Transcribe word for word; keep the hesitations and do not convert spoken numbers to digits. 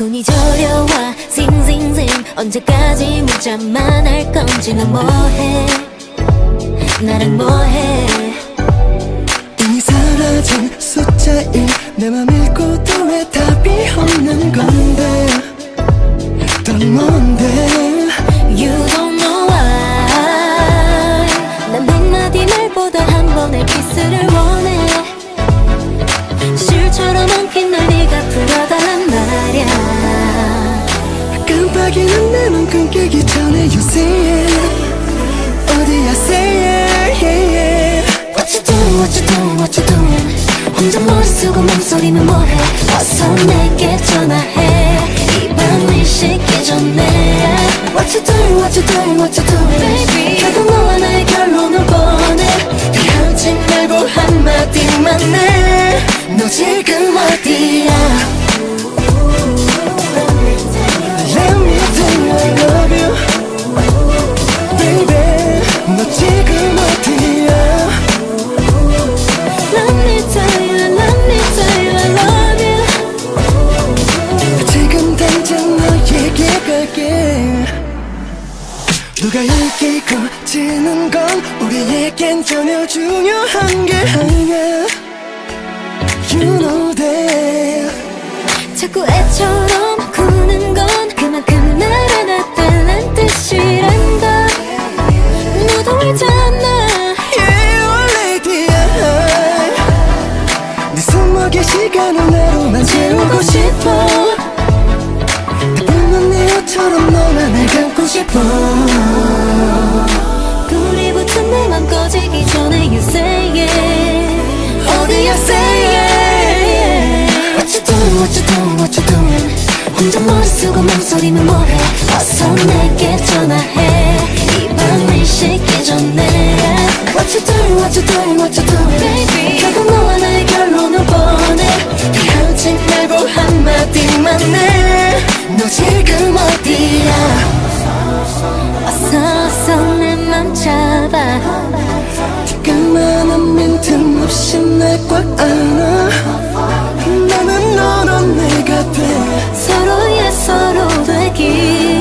손이 저려와 싱싱싱 언제까지 문자만 할 건지 넌 뭐해 나랑 뭐해 이미 사라진 숫자인 내 맘 읽고도 왜 답이 없는 건데 넌 뭔데 You don't know why 난 백마디 말보다 한 번의 키스를 원해 실처럼 엉킨 날 네가 풀어달란 말야 깜빡이는 내 맘 끊기기 전에 You say it 어디야 say it yeah, yeah. What you doing what you doing what you doing 혼자 머리 쓰고 몸소리는 뭐해 어서 내게 전화해 이 밤을 식기 전에 What you doing what you doing what you doing Baby 결국 너와 나의 결론을 보내 헤어지 말고 한마디만 해 너 지금 어디야 Let me tell you I love you Baby 너 지금 어디야 Let me tell you let me tell you I love you 지금 당장 너에게 갈게 누가 이기고 지는 건 우리에겐 전혀 중요한 게 아니야 You know that 자꾸 애처럼 구는 건 그만큼 날 안아달란 뜻이란다 너도 알잖아 Yeah, oh lady 네 손목에 시간을 나로만 채우고 싶어 따분한 내 옷처럼 너만 날 감고 싶어 불이 붙은 내 맘 꺼지기 전에 You say it 어디야 say it What you doing what you doing what you doing 혼자 머리 쓰고 몸소리는 뭐해 어서 내게 전화해 이 밤을 식기 전에 What you doing what you doing what you doing Baby 결국 너와 나의 결론을 보내 헤어지 말고 한마디만 해 너 지금 어디야 어서 어서 내 맘 잡아 티끌만한 빈틈없이 날 꽉 안아 나는 너로 내가 돼 서로의 서로 되기